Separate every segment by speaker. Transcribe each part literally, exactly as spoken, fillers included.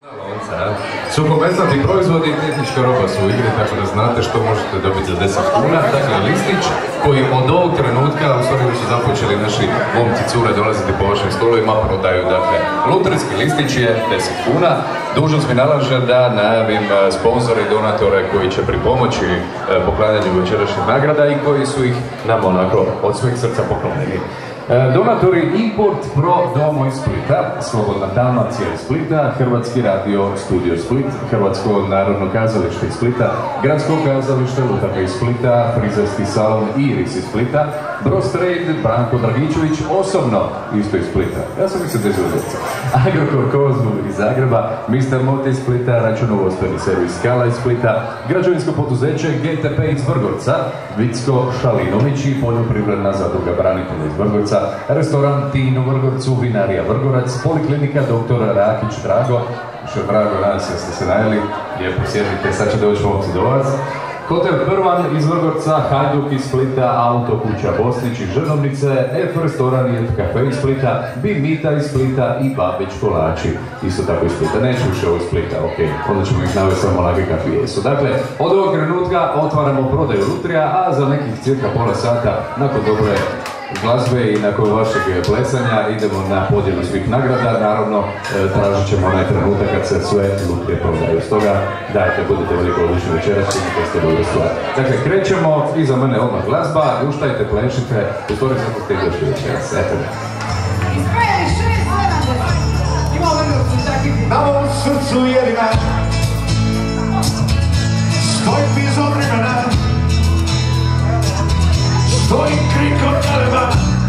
Speaker 1: Suhomesnati proizvodi i tehnička roba su u igri, tako da znate što možete dobiti za deset kuna. Dakle, listić koji od ovog trenutka, u stvari su započeli naši momci cure dolaziti po vašim stolovima, prodaju. Dakle, lutrijski listić je deset kuna. Dužnost mi nalaže da najavim sponzore i donatore koji će pripomoći poklanjanju večerašnjih nagrada i koji su ih nam onako od sveg srca poklonili. Donatori Import Pro Domo iz Splita, Slobodna Dalmacija iz Splita, Hrvatski radio Studio Split, Hrvatsko narodno kazalište iz Splita, Gradsko kazalište Lutaka iz Splita, Frizerski salon Iris iz Splita, Bros Trade Branko Dragičević osobno isto iz Splita. Ja sam mislio da je Žuževca. Agrokor Kozmu iz Zagreba, mister Moti iz Splita, računovodstveni servis Skala iz Splita, građevinsko poduzeće G T P iz Vrgorca, Vicko Šalinović i poljoprivredna zadruga branitelja iz Vrgorca, restoran Tin u Vrgorcu, vinarija Vrgorac, poliklinika doktor Rakić Drago, što je drago nas, jeste se najeli, lijepo sjedite, sad će doći momci do vas. Hotel Prvan iz Vrgorca, Hajduk iz Splita, Autokuća Bosnić iz Žrnovnice, F restoran i kafe iz Splita, Bimita iz Splita i Babić Kolači, isto tako iz Splita. Neću više ovo iz Splita, ok, onda ćemo ih navesti samo lage kakvi jesu. Dakle, od ovog trenutka otvaramo prodaju lutrija, a za nekih cirka pola sata, nakon dobre glazbe i nakon vašeg plesanja idemo na podjelu svih nagrada. Naravno, tražit ćemo onaj trenutak kad se sve lutrije prodaju. Stoga, dajte, budite veliko odlični večeras i to ste dobro stvar. Dakle, krećemo, iza mene odmah glazba, guštajte, plešite, u stvari zato ste došli večeras. Eto.
Speaker 2: Na mom srcu jedina stoji piz od vremena, stoji krik od neba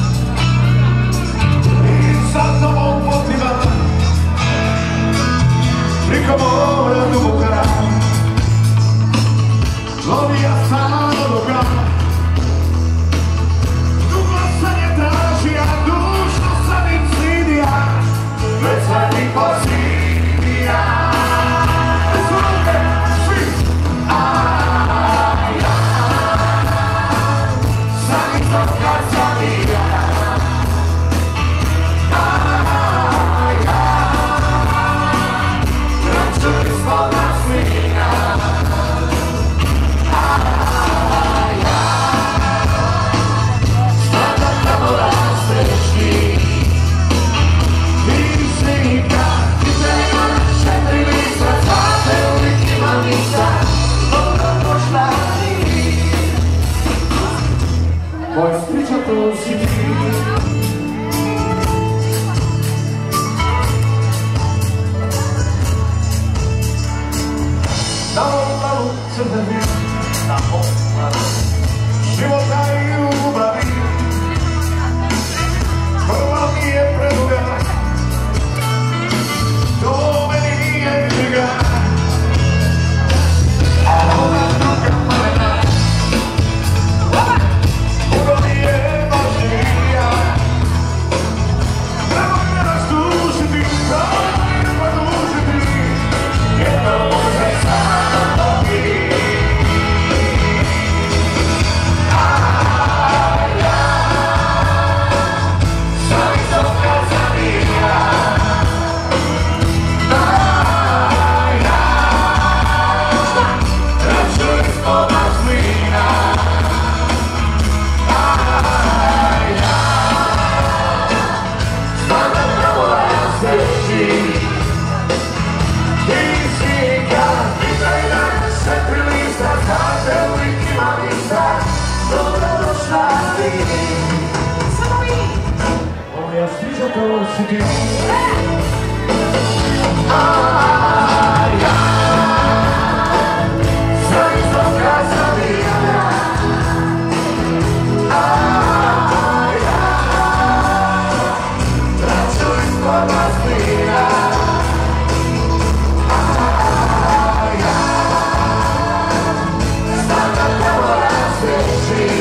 Speaker 2: i za tobom potima priko mora duboka lovija sama doga. Dugo sam je tražija, dušno sam im slidia, već sam ih poslidija. Slušajte, svi! Moja priča to si ti. Na obalu crveni, na obalu života i ljubavi, prva mi je preduga, to meni nije briga, a ona druga malena, puno mi je važnija. Nemoj me razdužiti, nemoj me razdužiti, jedno može samo biti. Moja sviđa to si ti. Sve izloka sam i ja. Traću ispod vas plina. Stavljam pravo razreći.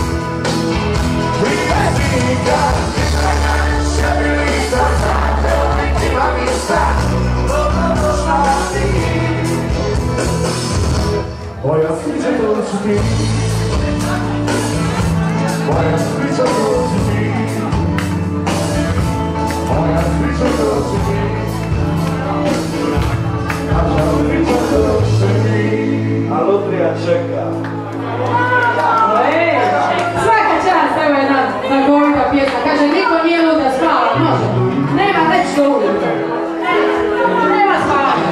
Speaker 2: Moja sviđa to si ti. Moja sviđa to si ti. Moja sviđa to si ti. ga čeka.
Speaker 3: Svaka čast, evo jedna znakovita pjesma. Kaže, niko nije lud da spava, može. Nema već što uvijek. Nema spavanja.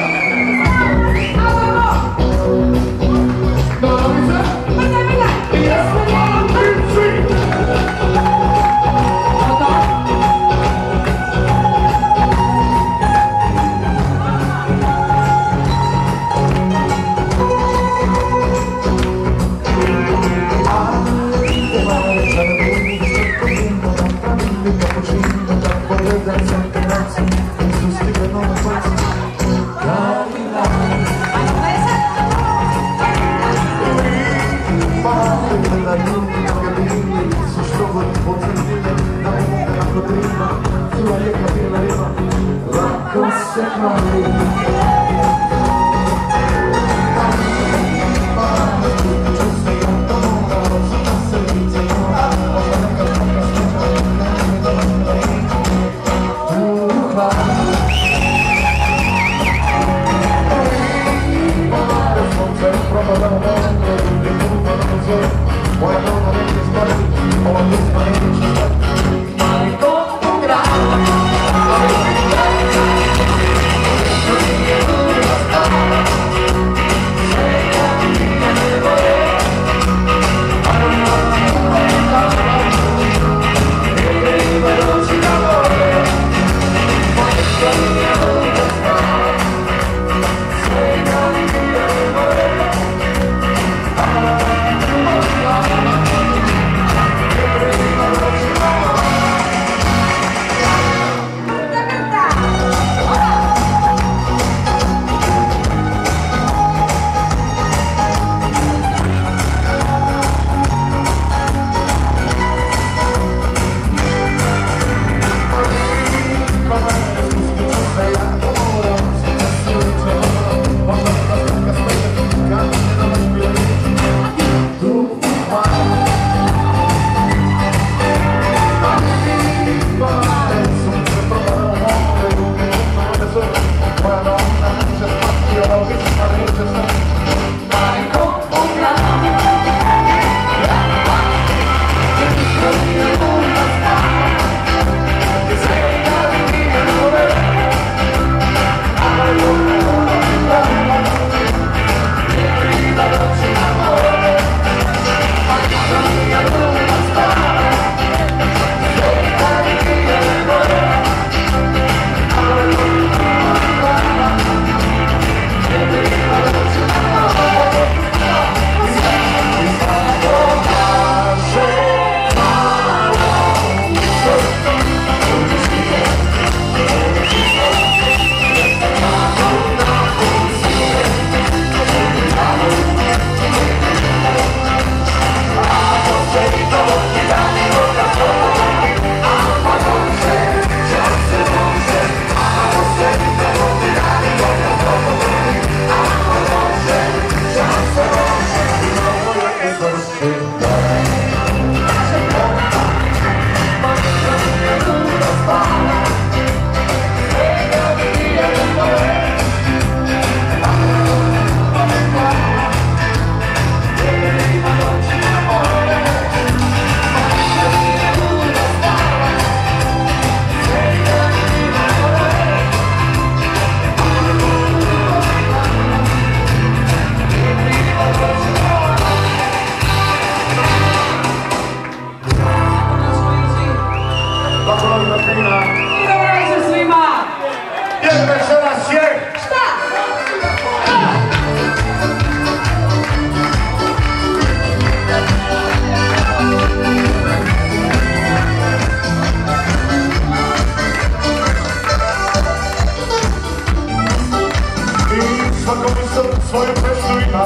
Speaker 2: Svoju pesmu ima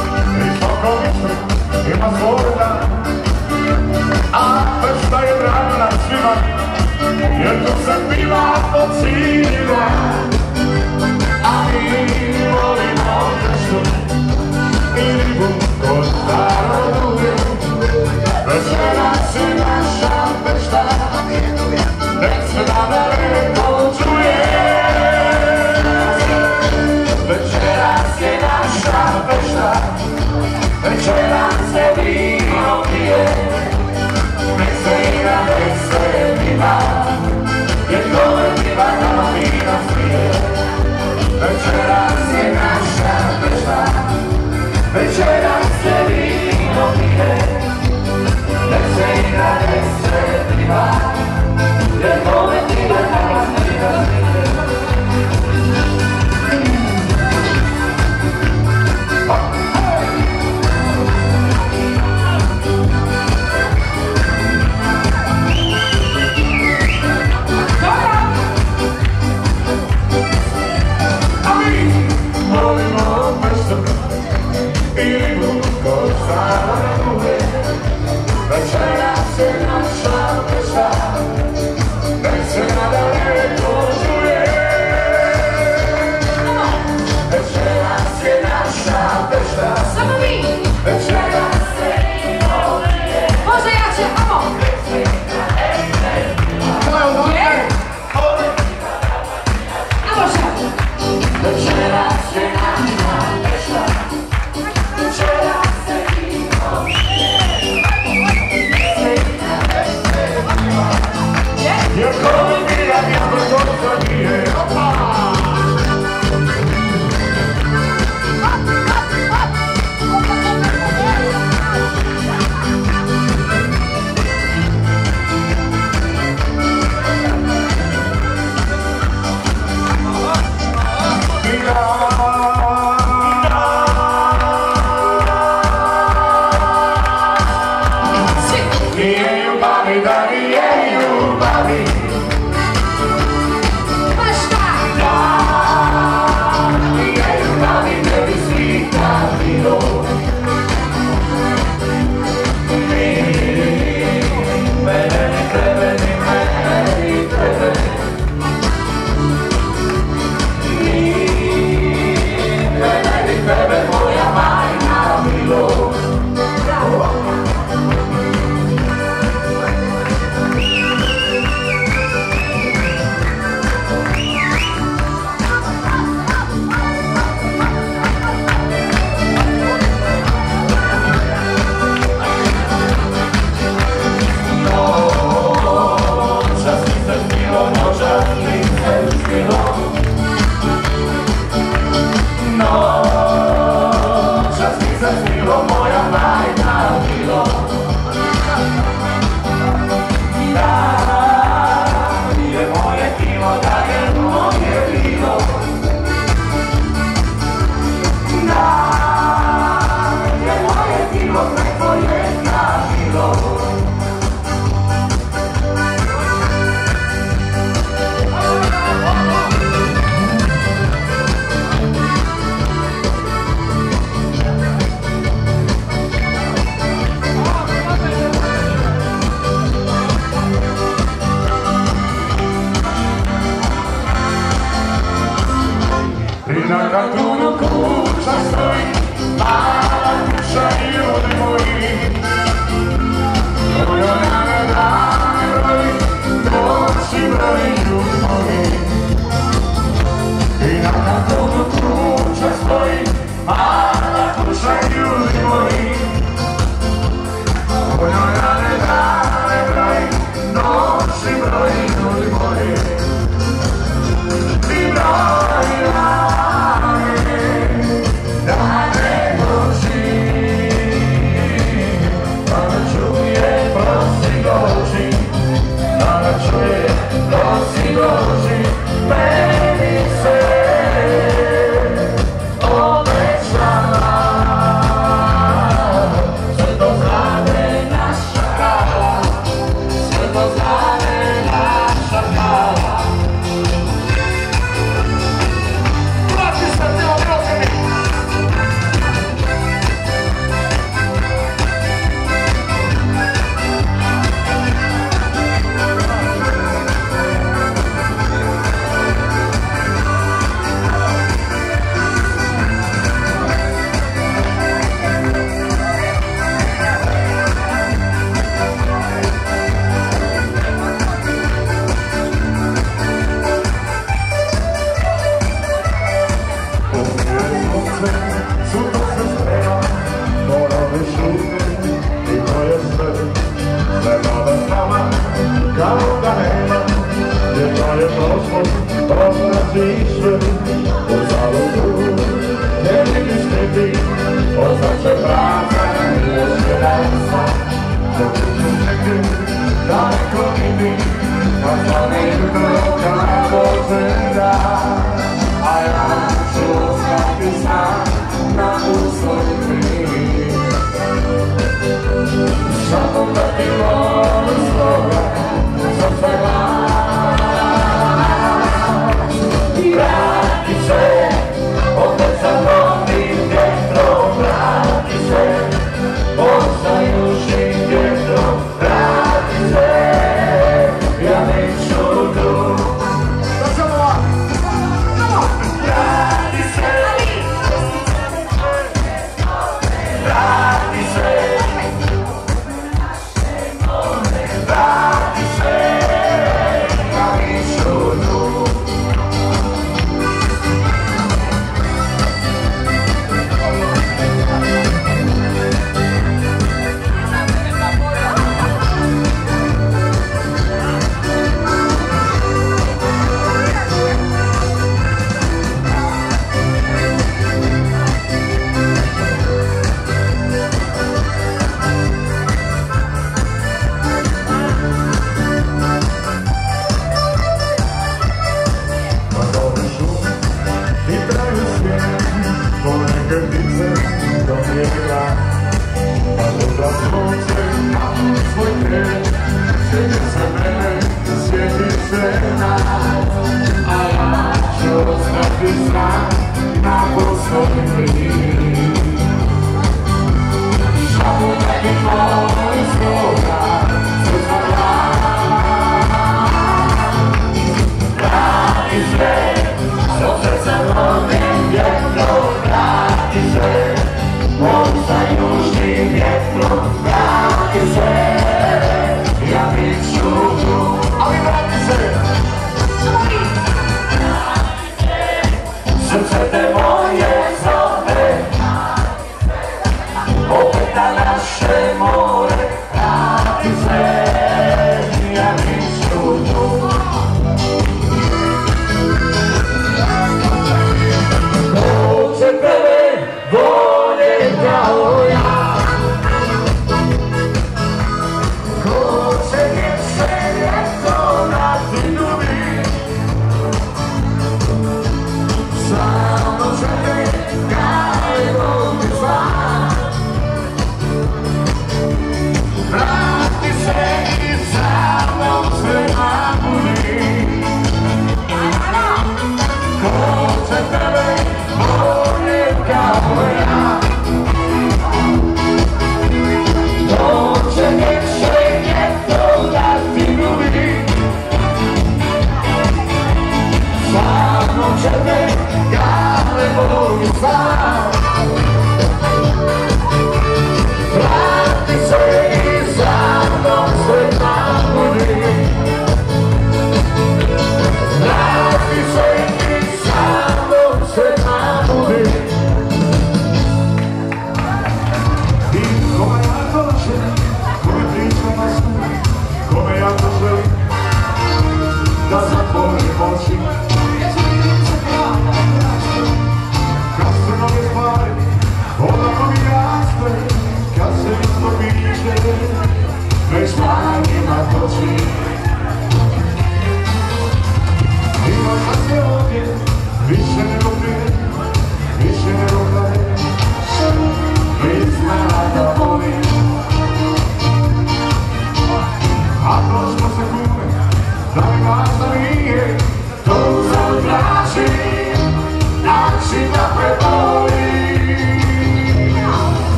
Speaker 2: i svakovicu ima svoj dan, a festa je rana svima, jer tu se piva po cijeli dan. A mi volimo festu i ribu kod staro duge, večeras je naša festa, nek se na daleko čuje. Večeras je naša festa, na kartonu kuća stoji, mala kuća i ljudi moji. Moja rana dane broji, noći broji ljudi moji. I na kartonu kuća stoji, mala kuća i ljudi moji. Moja rana dane broji, noći broji ljudi moji. I broji dane, dane noći. Ona čuje prosi dođi, ona čuje prosi dođi, meni se obećala. Sve to znade naša kala, sve to znade naša kala. Vrati se tijelo rođeni! Sutra se sprema, morali šutne i to je sve. Nema da s nama, kao da nema, jer to je prošlost, označiše. U zalogu, ne vidiš tebi, označe pravda i još jedan sam. Dok ću negdje, daleko vidi, na slane jutro kako zenda. A ja ću ostati sam na uslov krivi. Samo da ti volim svoga, sam se vas. Vrati se, opet sa novim vjetrom. Vrati se, ostajušim vjetrom. Vrati se, ja neću tu. Vrati se, vrati se, vrati se, ja neću tu. Grdice do mjera, a sutra sunce na svoj tren. Sjeti se mene, sjeti se nas, a ja ću ostati sam na poslovni plin. Samo da ti volim svoga, sutra vrati se, so srce lovim vjetrom. Vrati se, sa južnim vjetrom. Vrati se, ja bit ću tu. Ali vrati se, srce te moje zove, opet na naše more. Vrati se, ja bit ću tu. Ko će tebe volje kao ja, ko će više ljeto na ti ljubi, samo žele kao mi zva. Vrati se i samo se nabudi. Ko će tebe volje kao ja, doće više ljeto da ti ljubi, samo će me gale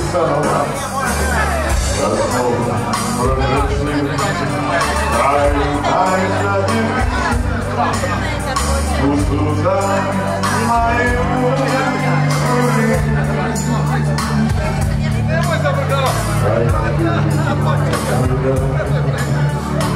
Speaker 2: sama, kad smo prošli kraj najsladnji, u suzama i uvijek kraj